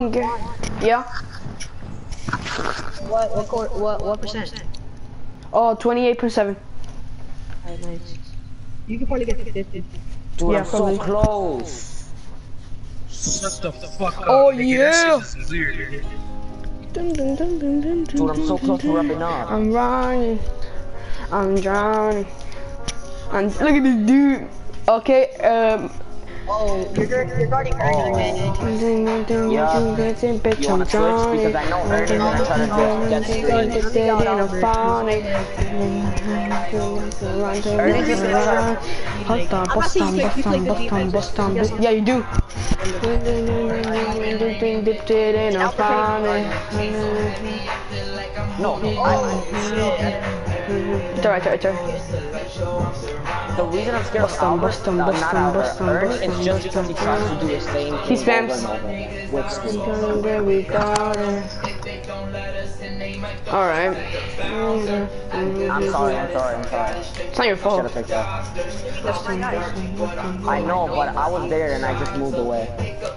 Yeah. What percent? Oh, 28.7. Oh, nice. You can probably get to 50. Dude, Yeah, I'm probably. so close. Shut the fuck up. Oh, nigga. yeah. That shit is weird. Dude, I'm so close to rubbing up. I'm running. I'm drowning. And look at this dude. Okay, Oh, you're guarding her, man. Yeah. bitch, You I'm wanna switch? drowning. Because I know Ernie's gonna try to get Ernie's yeah, you do. No, It's alright. the reason I'm scared of Albert, not Albert, Ernie is just because he tries to do the same He thing spams. over and over. Alright. I'm sorry. It's not your fault. Should've picked that. I know, but I was there and I just moved away.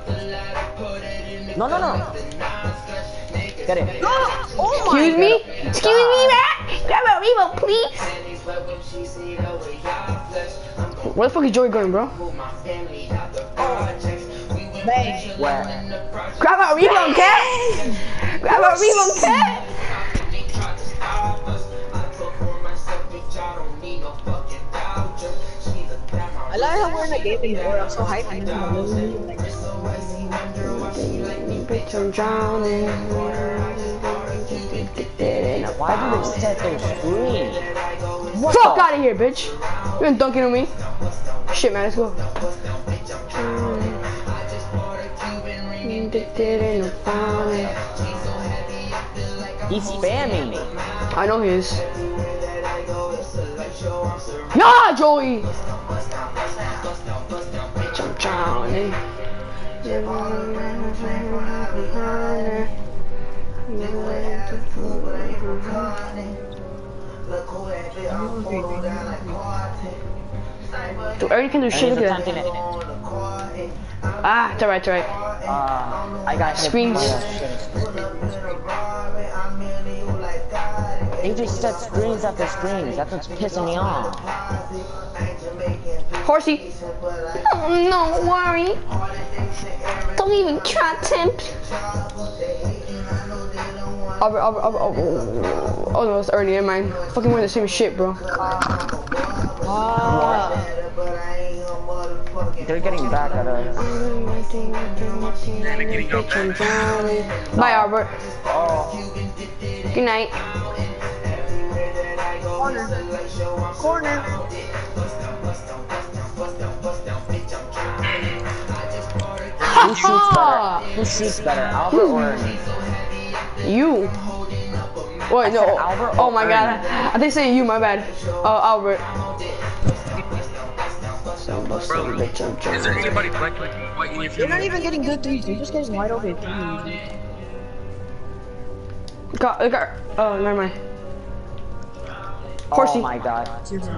No. Get it. Oh my Excuse me? Excuse me, man? Grab a remote, please. Where the fuck is Joey going, bro? Bang. Where? Grab a remote, cat! Grab a remote, cat! I like how we're in a gaming war. I'm so hyped. Bitch, I'm drowning. Why do they set those screens? Fuck out of here, bitch! You ain't dunking on me. Shit, man, let's go. He's spamming me. I know he is. Nah, Joey! Bitch, I'm drowning. Dude, Ernie can do shit Ernie's like attempting that. it. Ah, it's alright. I got hit. Screens. They just set screens after screens. That's what's pissing me off. Horsey. Oh, no worry. Don't even try to tempt. Albert. Oh no, it's Ernie, never mind. Fucking wearing the same shit, bro. They're getting back at us. Bye, Albert. Oh, Good night. Corner. who shoots better? Who shoots better, Albert or Ernie? You. Wait, no. Albert Oh or my god. I think say you, my bad. Oh, Albert. Bro, is there anybody black with white in your You're not family? even getting good threes. You're just getting wide open threes. Got, oh, never mind. Horsey. Oh my god.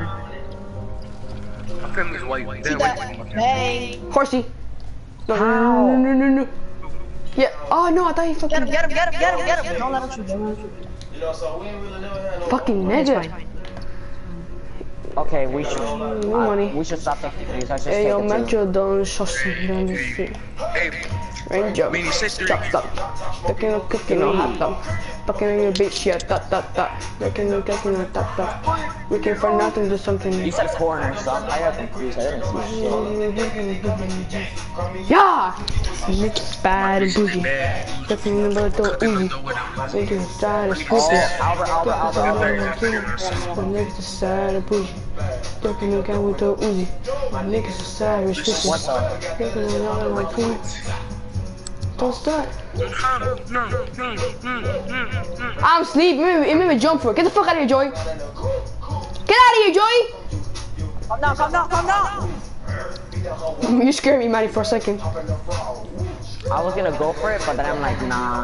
My family's white. See They're that? white. Bang. Horsey. No, How? no. Yeah. Oh no, I thought he fucking. Get him. Don't let him shoot. Don't let him shoot. Fucking nigga. Okay, we should. No money. We should stop the threes. I should Hey, take yo, it too. Metro don't shossing down the street. Hey, Ranger. Meanie, say three. Stop. Cooking or cooking or hot dog. Fucking on your bitch, yeah, that. Cooking or that. We came for nothing, do something. You said corner, so I got confused. I didn't see shit. Yeah! Nick's bad and bougie. Man, Cooking about the Uzi. Thinking side of stupid. Albert. The niggas is sad and bougie. Talking again with the Uzi. My niggas is sad and stupid. What's up? Talking around like please. Don't start. I'm asleep. It made me jump for it. Get the fuck out of here, Joey. Get out of here, Joey. Calm down. You scared me, Maddie, for a second. I was gonna go for it, but then I'm like, nah.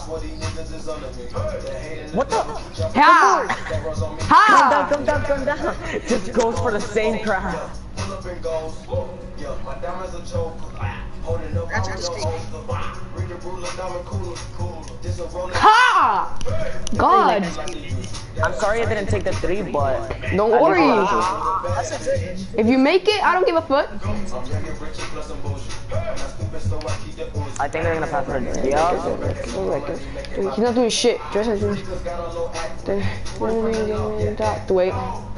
What the? Ha! Come down. Just goes for the same crowd. That's the screen. Ha! God! I'm sorry I didn't take the 3, but Don't worry. If you make it, I don't give a fuck. I think they're gonna pass for it. Yeah. He's not doing shit. Just not doing shit. Wait.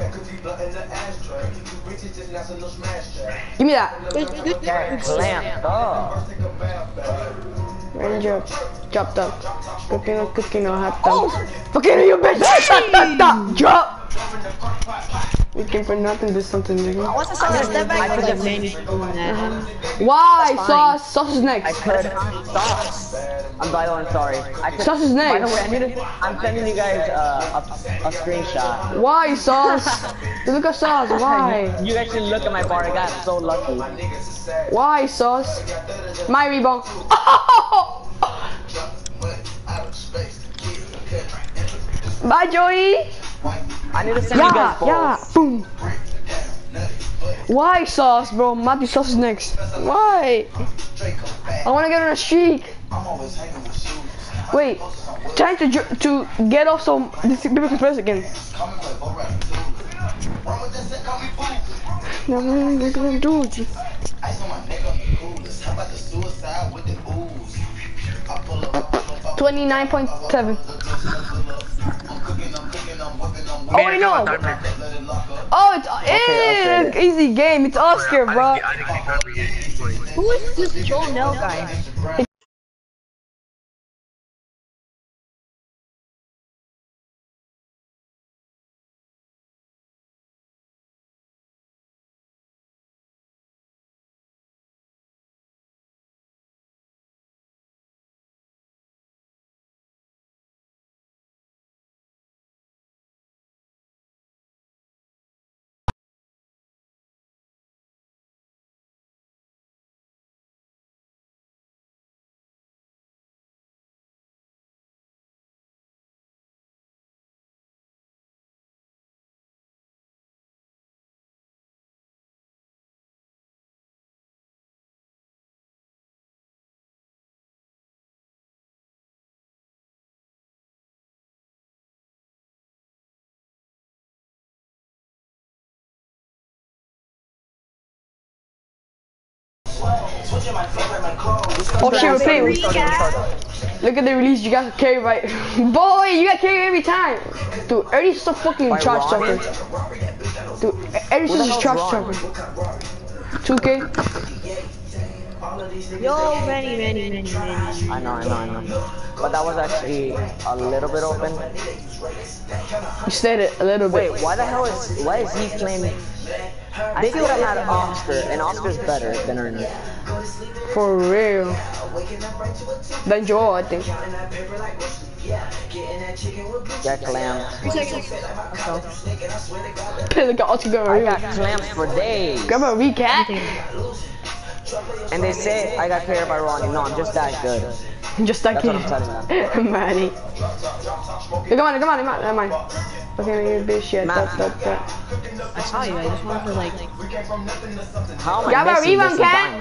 Give me that. Okay, clamp up. Ranger, chopped up. Cooking on hot dog. Fucking you bitch! Drop! We came for nothing, do something, nigga. What's the sauce? Step back for the menu. Why? Sauce? Sauce is I next. could sauce. I'm Dylan, sorry. Sauce is By the next. way, I'm sending you guys a screenshot. Why, Sauce? Look at Sauce, why? You guys should look at my bar. I got so lucky. Why, Sauce? My rebound. Bye, Joey. I need to send you guys balls. Boom. Why, Sauce, bro? Matthew Sauce is next. Why? I wanna get on a streak. Wait, trying to get off some people can press again. Dude. 29.7. Oh, I know. Oh, it's easy game. It's Oscar, bro. Who is this Joe Nell guy? Oh shit, we're playing. Look at the release, you got carry right. Boy, you got carry every time. Dude, Eddie's so fucking charge talker. Dude, Eddie's just charge talker. 2K. Yo, many. I know. But that was actually a little bit open. You said it a little bit. Wait, why is he claiming? They could have had Oscar, and Oscar's better than Ernie. For real. Than Joel, I think. Got clamped. 3 seconds. Look at Oscar going I real. got clamped for days. Grab a recap. And they say I got carried by Ronnie. No, I'm just that good. Just like That's what I'm telling you. Manny. Come on, never mind. Okay, you bitch shit. Matt. I saw you. I just wanted to like. How am I Grab a missing rebound, this cat.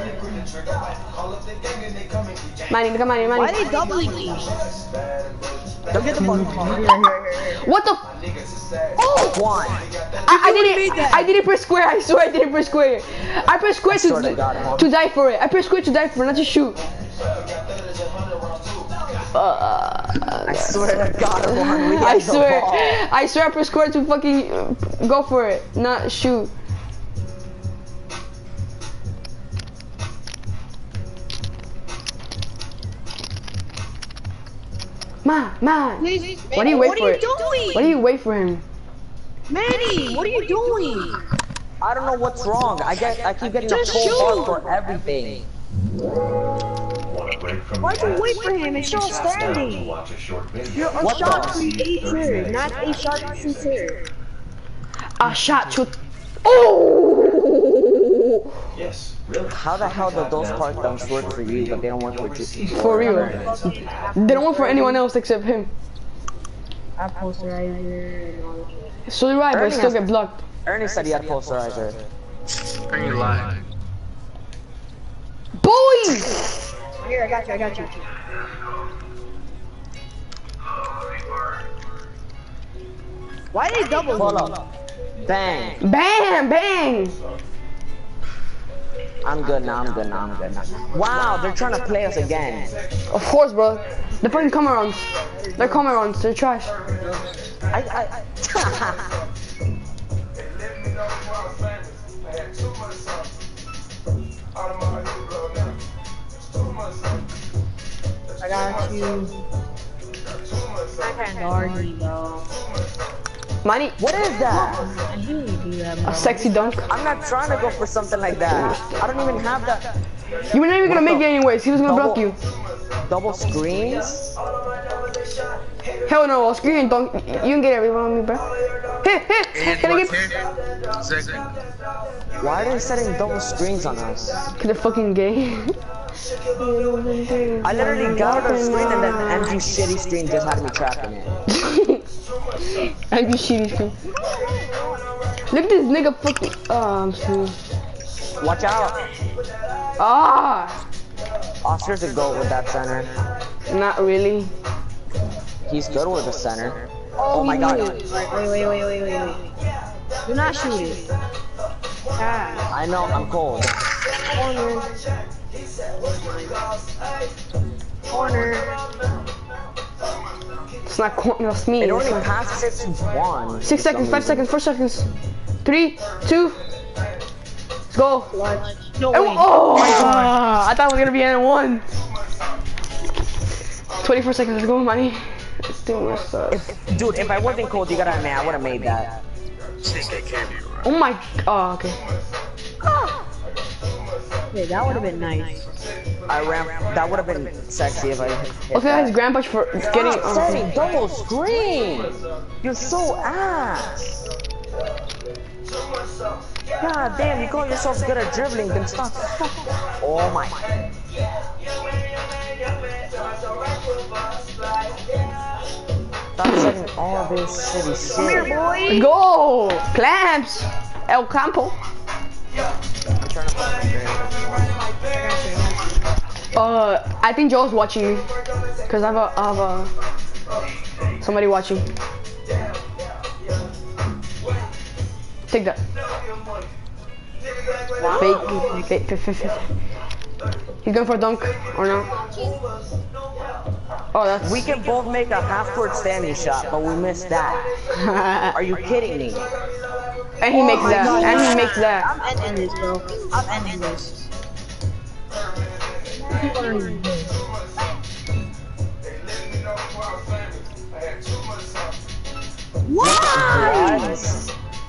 diamond? Manny, come on, Why Manny. are they doubling me? Don't get the ball. What the? Oh! One. I didn't press square. I swear I didn't press square. I pressed square to die for it. I pressed square to die for it, not to shoot. I swear to God, Ron, we I had the swear ball. I pressed square to fucking go for it, not shoot. Man, Please, why do you wait what for are you it? doing? Why do you wait for him? Manny, what are you doing? I don't know what's wrong. I keep getting a Just full shoot. ball for everything. Why'd you wait for him? It's still standing. You're a What shot the? creator, not a shot shooter. A shot to. Oh! Yes, really. How the hell do those park dunks work for you, but they don't work for you? For real. They don't work for anyone else except him. I posterizer and all that shit. So do I, but I still get blocked. Ernie said he had posterizer. Are you lying? Boy! Here, I got you. Why are they double? Pull up. Bang. Bam, bang. I'm good now, I'm good now, I'm good now. Wow, they're trying to play us again. Of course, bro. They're fucking Camerons. They're Camerons. They're trash. I got you. I can't argue, bro. Money. What is that? I usually do that, bro. A sexy dunk. I'm not trying to go for something like that. I don't even have that. You were not even gonna make it anyways. He was gonna block you. Double screens? Hell no, I'll screen and dunk. You can get everyone on me, bro. Hit. Can I get? Why are they setting double screens on us? Cause they're fucking gay. I literally got out of screen and then the empty shitty screen just had me trapped in it. Empty shitty screen. Look at this nigga fucking. Oh, I'm sorry. Watch out. Ah. Oscar's a goat with that center. Not really. He's good with the center. Oh my god. Wait. Do not shoot it. God. I know, I'm cold. Corner. It's not corner, that's me. It only passed 6-1. 6 seconds, 5 seconds, 4 seconds. 3, 2. Let's go. No way. Oh my god. I thought it was gonna be N1. 24 seconds, let's go, money. Let's do more stuff. Dude, if I wasn't cold, you gotta admit, I would've made that. Oh my. Oh, okay. Yeah, that would have been nice. That would've been sexy if I hit Okay, that. his grandpa for getting. Setting double screen! You're so ass! God damn, you call yourself good at dribbling, then stop. Oh my. Stop setting all this shitty Come here, shit. boy. Go! Clamps! El Campo. I think Joe's watching me. Cause I have a somebody watching. Take that. Fake. He's going for a dunk or no? Oh, that's. We can both make a half-court standing shot, but we missed that. Are you kidding me? And he makes that. And he makes that. I'm ending this, bro. I'm ending this. What?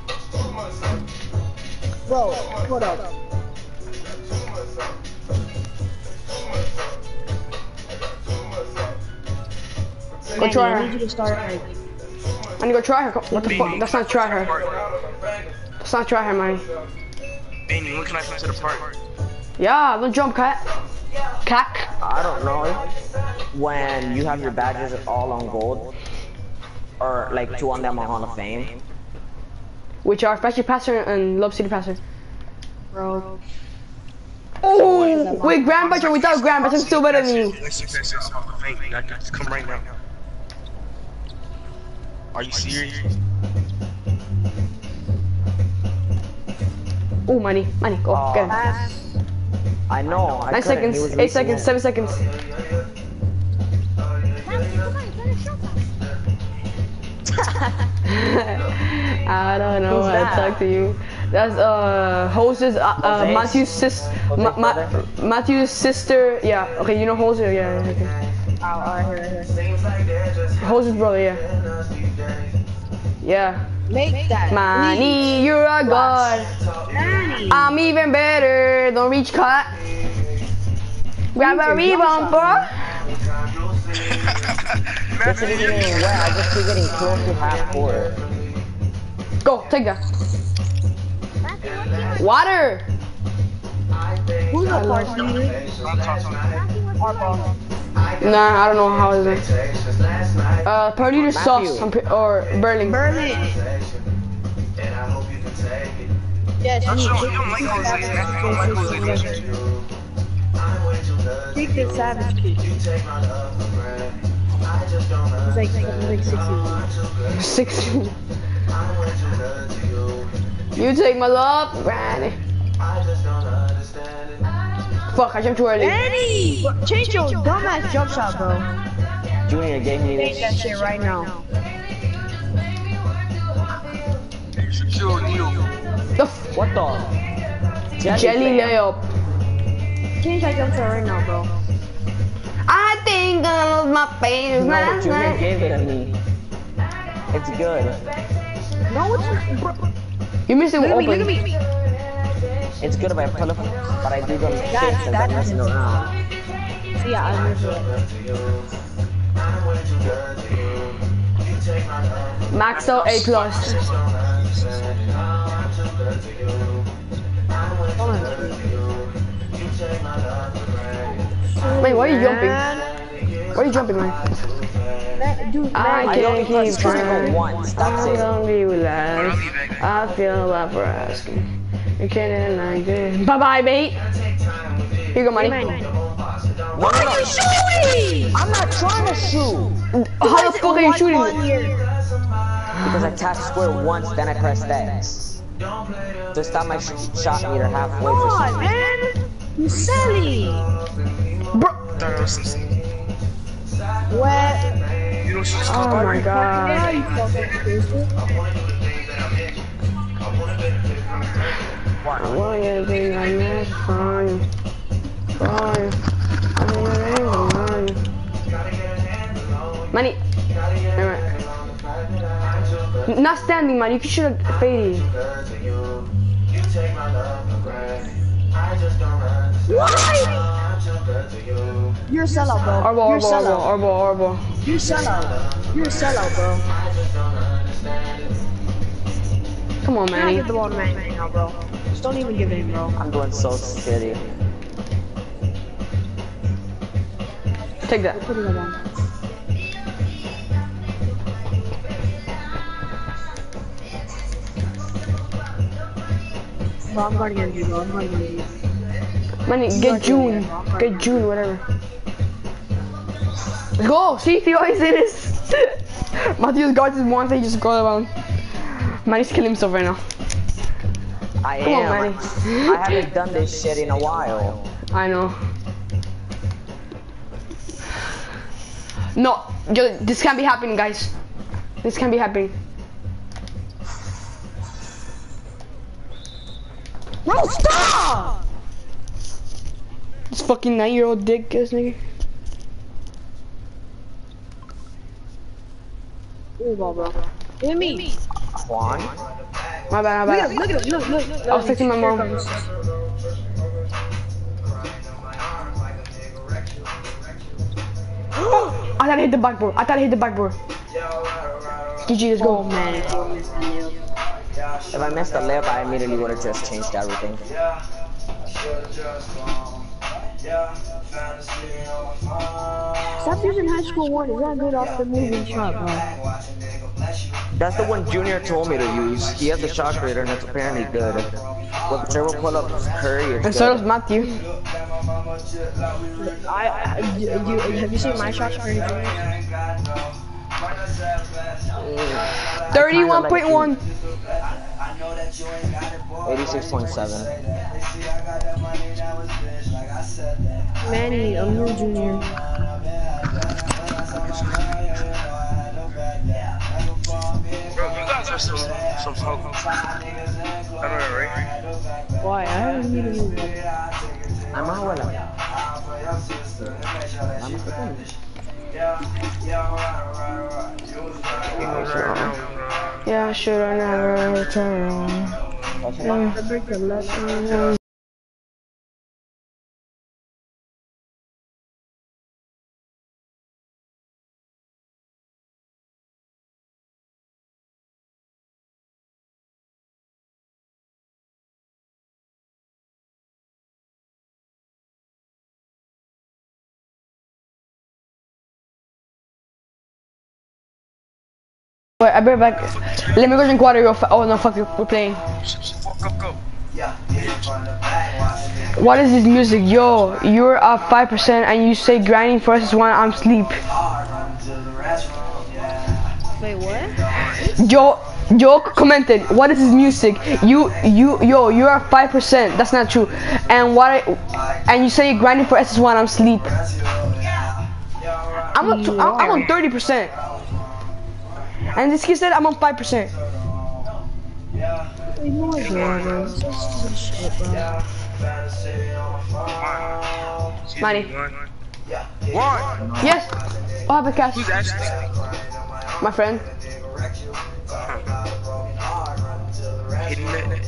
Bro, hold up. Go try I her. need you to start like. I need to go try her. What the fuck? That's not try her. That's not try her, man. Benny, when can I come to the park? Yeah, don't jump, cat. Cack. I don't know. When you have your badges all on gold, or like 2 on them on Hall of Fame. Which are Flashy Passer and Love City Passer. Bro. Oh, with Grand Badge or without Grand Badge, I'm still better than you. Come right now. Are you serious? Oh, money, go, get him. I know. 9 seconds, 8 seconds, 7 seconds. I don't know Who's how to that? talk to you. That's Jose's Matthew's Matthew's sister. Yeah. Okay, you know Jose. Yeah. Okay. Jose's brother. Yeah. Yeah. Make that. Manny, you're a god. Manny. I'm even better. Don't reach cut. Grab a rebound, bro. This isn't even wet. I just keep getting close to half court. Go, take that. Water. Who's the party? Nah, I don't know how is it. Per liter sauce or Berlin. Berlin. Yes, You don't like Jose. You don't like Jose. Take the savage kid. He's like 16. 16. You take my love, granny. Fuck, I jumped too early. Eddie! Change your dumbass jump shot, bro. Junior gave me Change that shit right now. What the? Jelly layup. Change that jump shot right now, bro. I think I lost my face No, last Junior night. gave it to me. It's good. No, it's bro. You missed it Look at me, open. look at me. It's good if I pull up, but I do them shit That's- and I'm that's- messing around. See, I missed it. Max out A+. Wait, why are you jumping? Why are you jumping, man? Dude, I I can't only press keep triangle trying. once, that's I it. don't realize. I feel bad for asking. You can't like this. Bye bye, mate. Here you go, money. Why are you shooting? I'm not trying to shoot. How the fuck are you shooting? Because I tap square once, then I press X. This time I shot meter halfway for Come some on, man. You silly. Bro. What? Oh my god. Yeah, you fucking crazy. Why you think I miss fine? Fine. Money. Alright. Not standing, man. You should have faded. Why? You're a sellout, bro. You're a sellout. Orbo. You're a sellout. You're a sellout, bro. Come on, You're not Manny. get the ball to Manny right now, bro. Just don't even give it in, bro. I'm doing so shitty. Take that. Putting it on. Bro, I'm guarding you, bro. I'm guarding you. Manny, get June. Get June, whatever. Let's go. See, Theo is in this. Matthews guards his one, so he just go around. Manny's killing himself right now. I Come on, am. Manny. I haven't done this shit in a while. I know. No, yo, this can't be happening, guys. This can't be happening. Bro, stop! This fucking 9-year-old dick ass nigga. Ooh, ball, bro. Look at me. Juan? My bad. Look at him. Look. I was texting my mom. I thought I hit the backboard. GG, let's go. Man, If I messed the layup, I immediately would have just changed everything. stop using high school one. It's not good off the moving shot, bro. That's the one Junior told me to use. He has the shot creator and it's apparently good. With dribble pull up Curry, it's And so good. does Matthew. Have you seen my shots for anything? 31.1. 86.7. Manny, I'm new junior. Bro, you guys are some hoes. I know that, right? Why? I haven't needed you. I'm a abuela. Yeah, should I never return? Wait, I'll be right back. Let me go drink water real fast. Oh no, fuck it, we're playing. Go. What is this music? Yo, you're up 5% and you say grinding versus one, I'm sleep. Wait, what? Joe commented, what is this music? Yo, you're at 5%. That's not true. And you say you're grinding for SS1, I'm sleep. I'm on 30%. And this kid said I'm on 5%. Manny. What? Yes. Oh, have a cash. Who's Ashley? My friend. Hitting it.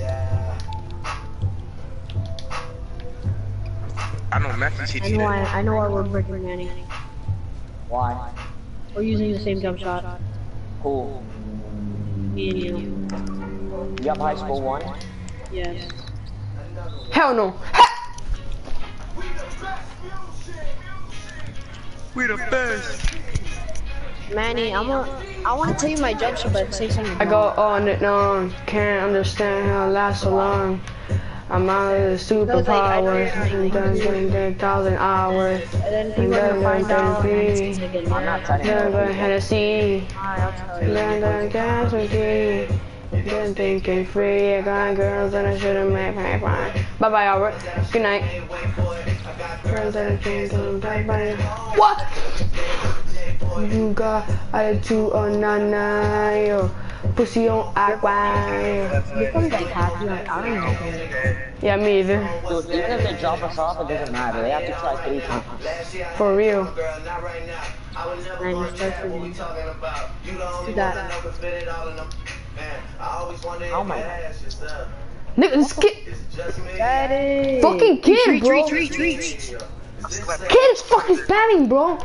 I know Matthew's hitting it. I know why we're breaking Manny. Why? We're using the same jump shot. Cool. Me and you. You have high school 1? Yes. Hell no. We the best. Manny, I want to tell you my jump shot, but say something. I go on and on, can't understand how it lasts so long. I'm out of the superpowers, done 10,000 hours, And then and people are done gonna find out. Hennessy, I'm not telling you. done Hennessy, I'll tell you. done casualty, done thinking free, I got girls and I should've made fine. Bye bye, Albert. Good night. What? You got attitude on nana, yo. Pussy on agua. You're probably like happy, like, I don't know. Yeah, me either. Dude, even if they drop us off, it doesn't matter. They have to try 3 times. For real. Man, you start for me. Do that. Oh my god. Nigga, this kid. Daddy. Fucking kid, bro. Treat. Kid is fucking spamming, bro.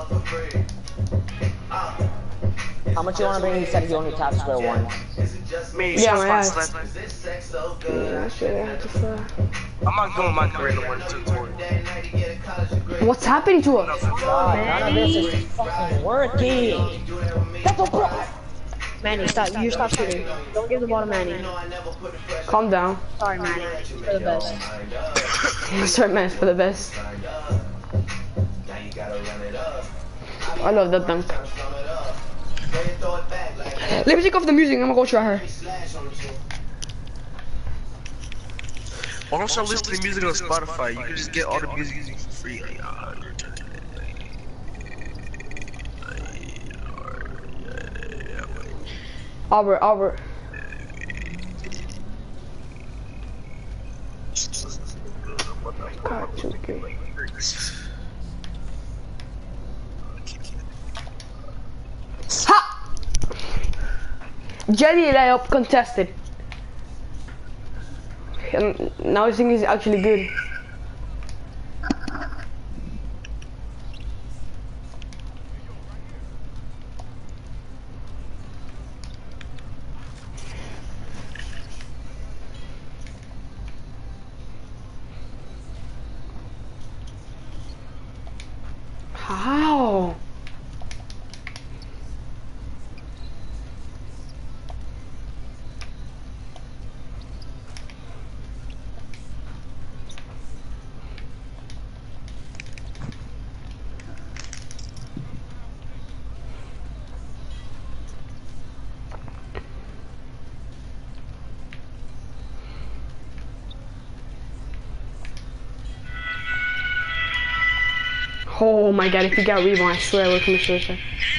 How much you want to bring? He said he only tapped square 1. Me, Yeah, my my ass. Yeah, shit, I have to fly. I'm not going my career to work tutorial. What's happening to us? God, none of this is fucking working. That's a pro. Manny, stop. You stop shooting. Don't give the ball to Manny. Calm down. Sorry, Manny. You're the best. Sorry, man, it's for the best. I love that dunk. Let me take off the music. I'm gonna go try her. Why don't y'all listen to music on Spotify? You can just get all the music for free. Albert. God, 2K. Ha! Jelly layup contested. And now I think he's actually good. How? Oh my god, if he got rebound, I swear I would commit suicide.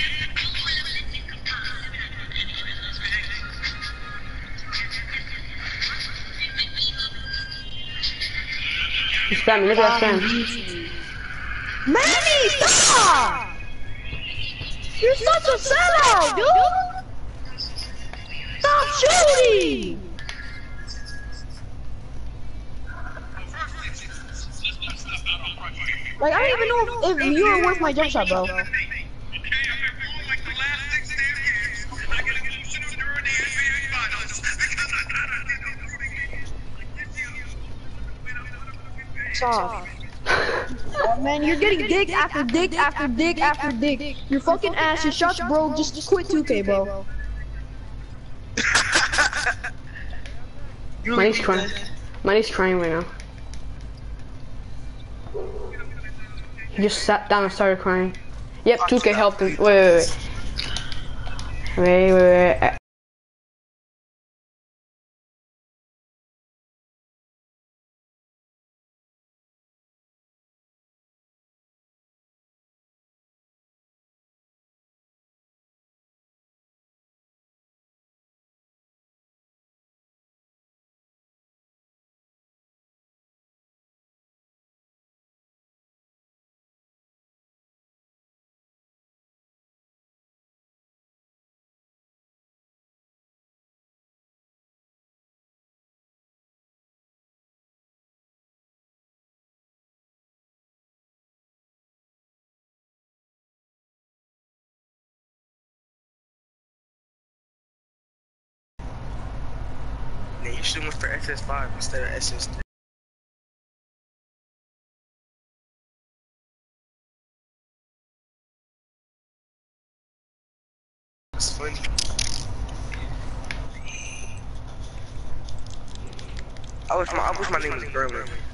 He's spamming, look at that spam. Manny, stop! You're such a sellout, dude! Stop shooting! Like, I don't even know if you were worth my jump shot, bro. Stop. Oh, man, you're getting dick after dick after dick after dick. Your fucking ass, your shots, bro. Just quit 2K, bro. Nice crunch. Money's crying right now. He just sat down and started crying. Yep, 2K helped him. Wait. Yeah, you should have went for SS5 instead of SS3. That's funny. I wish my name was Berlin.